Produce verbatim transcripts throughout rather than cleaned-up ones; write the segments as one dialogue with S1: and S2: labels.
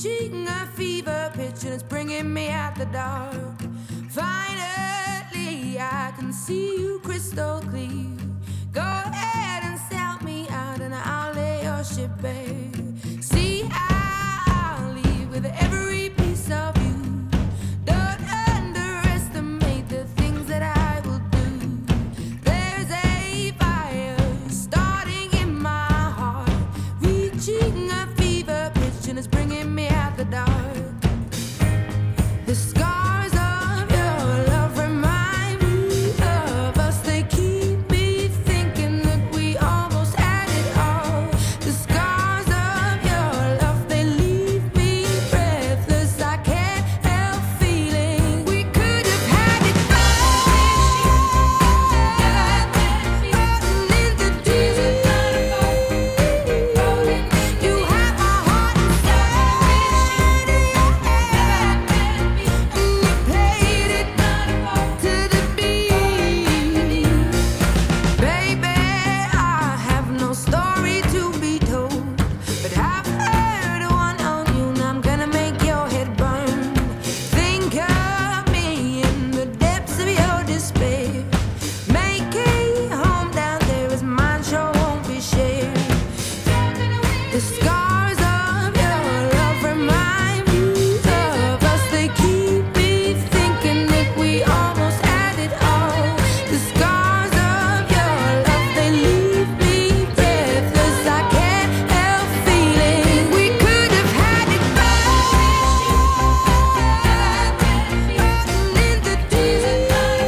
S1: reaching a fever pitch and it's bringing me out the dark. Finally, I can see you crystal clear. Go ahead and sell me out and I'll lay your ship bare. See, I'll leave with every piece of you. Don't underestimate the things that I will do. There's a fire starting in my heart, reaching a fever pitch and it's bringing me out the dark. The scars of your love remind me of us. They keep me thinking that we almost had it all. The scars of your love, they leave me breathless. I can't help feeling we could have had it all. Floating in the deep. You have my heart inside, and you played it to the beat. Baby, I have no story to be told, but I've heard one on you, and I'm gonna make your head burn. Think of me in the depths of your despair. Make a home down there as mine sure won't be shared. The scars of your love remind me of us. They keep me thinking that we almost had it all. The scars of your love, they leave me breathless. I can't help feeling we could have had it all. Floating in the deep.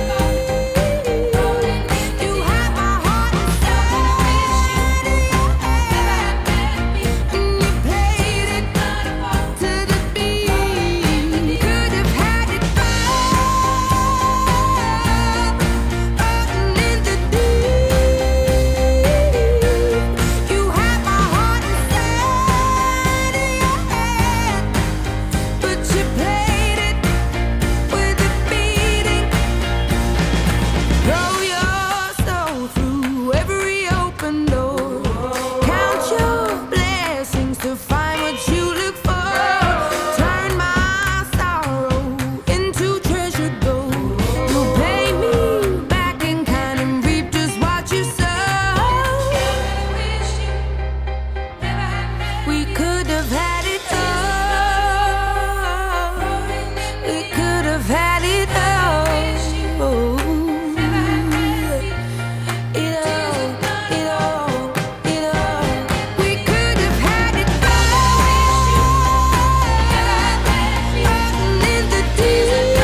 S1: You have my heart inside, and you played it to the beat. Could have had it all. Floating in the deep. You have my heart inside of your hand, but you played it with a beating. Throw your soul through every open door. Count your blessings to find what you look for. Turn my sorrow into treasured gold. You'll pay me back in kind and reap just what you sow. We could have had it all. We could have had it all. It all, it all, it all. We could have had it all. Floating in the deep.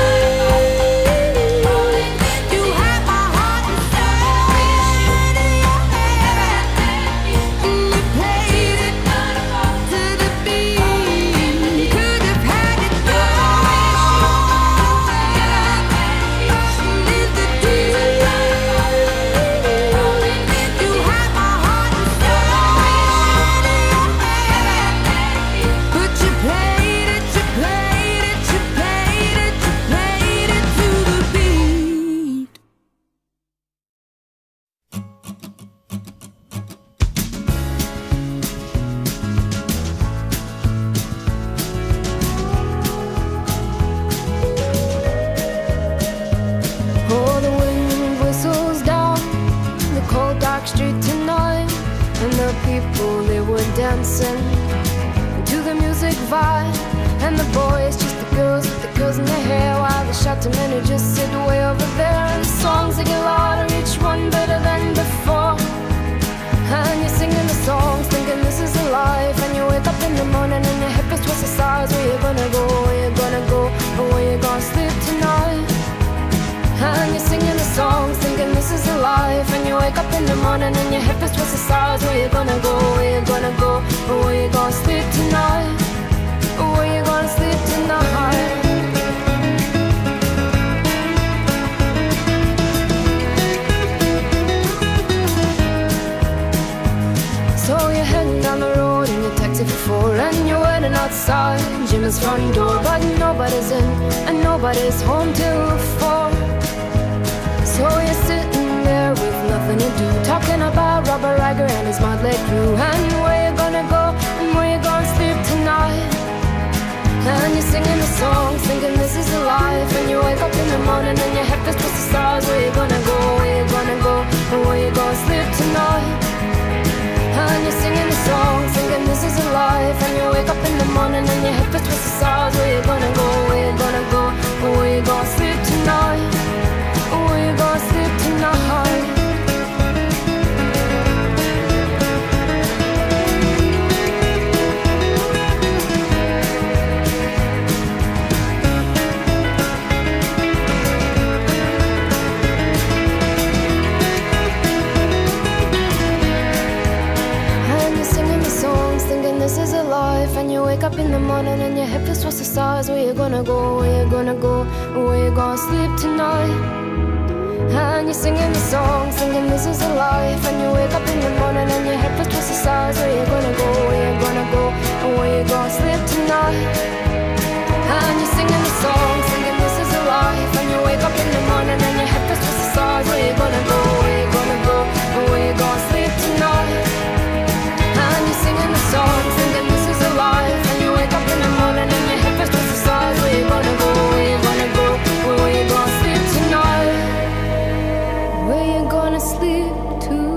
S1: You have my heart inside of your hand, and you played it to the beat. Could have had it all. Floating in the deep. You have my heart inside of your hand, but you played it, you played it, you played it, you played it to the beat. Oh, the wind whistles down the cold dark street tonight, and the people, they were dancing to the music vibe. And the boys, just the girls with the girls in their hair, while the shouting men who just sit way over there. And the songs, they get louder, each one better than before. And you're singing the songs, thinking this is a life. And you wake up in the morning and your hip is twisted sides. Where you gonna go, where you gonna go, or where you gonna sleep tonight? And you're singing the songs, thinking this is a life. And you wake up in the morning and your hip is twisted sides. Where you gonna go, where you gonna go, or where you gonna sleep tonight? Or where you gonna sleep tonight? So you're heading down the road in your taxi for four, and you're waiting outside Jim's front door, but nobody's in and nobody's home till four. So you're sitting there with nothing to do, talking about Robert Riger and his motley crew, and where you gonna go and where you gonna sleep tonight. And you're singing a song, thinking this is a life. And you wake up in the morning and your head feels towards the stars. Where you gonna go, where you gonna go, or where you gonna sleep tonight? And you're singing a song, thinking this is a life. And you wake up in the morning and your head feels towards the stars. Where you gonna go, where you gonna go, or where you gonna sleep tonight? Or where you gonna sleep tonight? This is a life, and you wake up in the morning and your head feels towards the stars. Where you gonna go, where you gonna go, where you gonna sleep tonight? And you're singing the song, singing this is a life. And you wake up in the morning and your head feels towards the stars. Where you gonna go, where you gonna go, where you gonna sleep tonight? And you're singing the song, singing this is a life. And you wake up in the morning and your head feels towards the stars. Where you gonna go, where you gonna go, where you gonna sleep tonight? And you're singing the song, singing this is a life. And you wake up in the morning and your head feels towards the stars. Where you gonna go, where you gonna go, where you gonna sleep tonight? Where you gonna sleep tonight?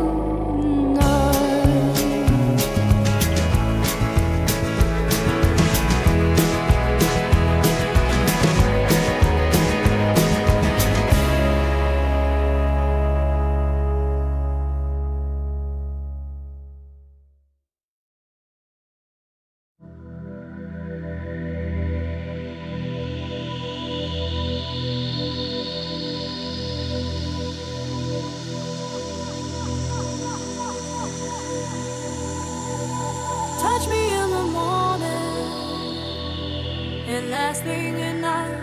S2: Touch me in the morning and last thing at night.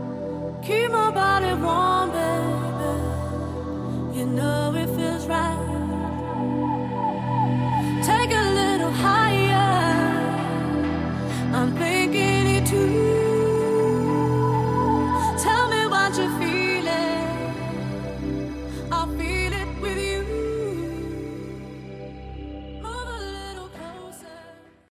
S2: Keep my body warm, baby. You know it feels right.